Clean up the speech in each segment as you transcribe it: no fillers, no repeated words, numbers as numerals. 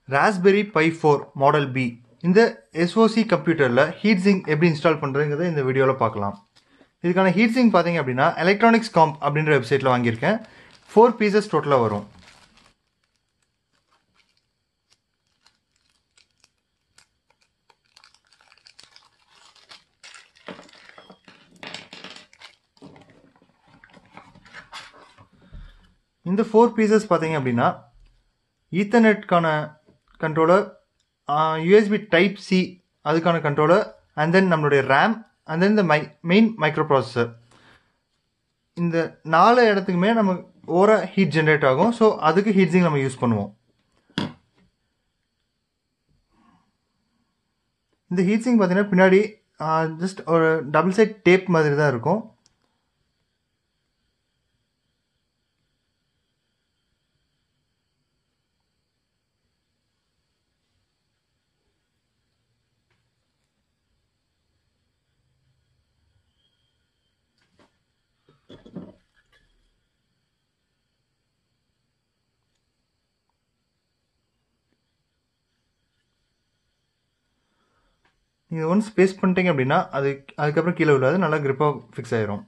Raspberry Pi 4 Model B இந்த SoC கம்ப்யூட்டரில் heat sink எப்படி இன்ஸ்டால் பண்ணுறதுங்கிறத இந்த வீடியோவில் பார்க்கலாம். இதுக்கான ஹீட் சிங்க் பார்த்தீங்க அப்படின்னா எலக்ட்ரானிக்ஸ் காம்ப் அப்படின்ற வெப்சைட்டில் வாங்கியிருக்கேன். 4 பீசஸ் டோட்டலாக வரும். இந்த 4 பீசஸ் பார்த்தீங்க அப்படின்னா ஈத்தர்நெட்கான கண்ட்ரோலர், யூஎஸ்பி டைப் சி அதுக்கான கண்ட்ரோலர், அண்ட் தென் நம்மளுடைய ரேம், அண்ட் தென் இந்த மெயின் மைக்ரோ ப்ராசஸர். இந்த 4 இடத்துக்குமே நம்ம ஓவராக ஹீட் ஜென்ரேட் ஆகும். ஸோ அதுக்கு ஹீட் சிங்க் நம்ம யூஸ் பண்ணுவோம். இந்த ஹீட் சிங்க் பார்த்தீங்கன்னா பின்னாடி ஜஸ்ட் ஒரு டபுள் சைட் டேப் மாதிரி தான் இருக்கும். நீங்கள் ஒன்ஸ் பேஸ்ட் பண்ணிட்டீங்க அப்படின்னா அதுக்கப்புறம் கீழே விடாது, நல்லா கிரிப்பாக ஃபிக்ஸ் ஆயிரும்.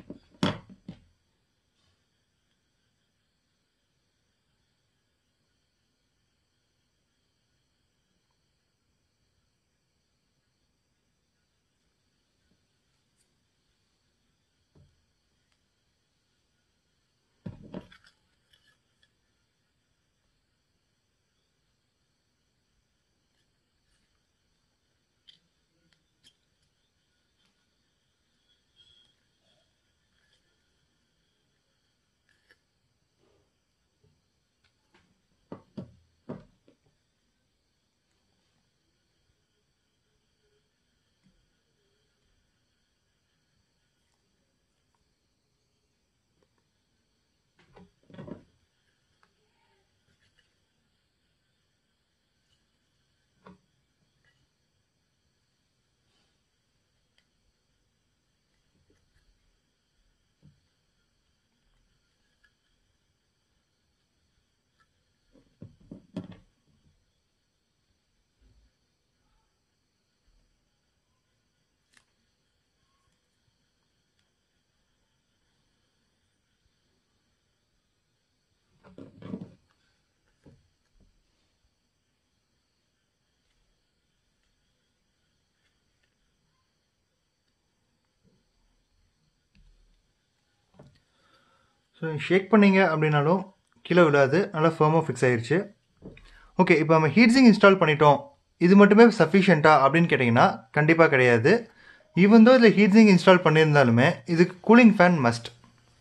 ஸோ ஷேக் பண்ணிங்க அப்படின்னாலும் கீழே விடாது, நல்லா ஃபர்மாக ஃபிக்ஸ் ஆயிடுச்சு. ஓகே, இப்போ நம்ம ஹீட் சிங்க் இன்ஸ்டால் பண்ணிட்டோம், இது மட்டுமே சஃபிஷியண்ட்டா அப்படின்னு கேட்டிங்கன்னா கண்டிப்பாக கிடையாது. ஈவன் தோ இதில் ஹீட் சிங்க் இன்ஸ்டால் பண்ணியிருந்தாலுமே இதுக்கு கூலிங் ஃபேன் மஸ்ட்.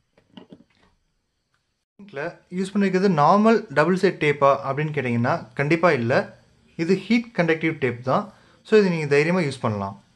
யூஸ் பண்ணியிருக்கிறது நார்மல் டபுள் சைட் டேப்பா அப்படின்னு கேட்டிங்கன்னா கண்டிப்பாக இல்லை. இது ஹீட் கண்டக்டிவ் டேப் தான். ஸோ இது நீங்கள் தைரியமாக யூஸ் பண்ணலாம்.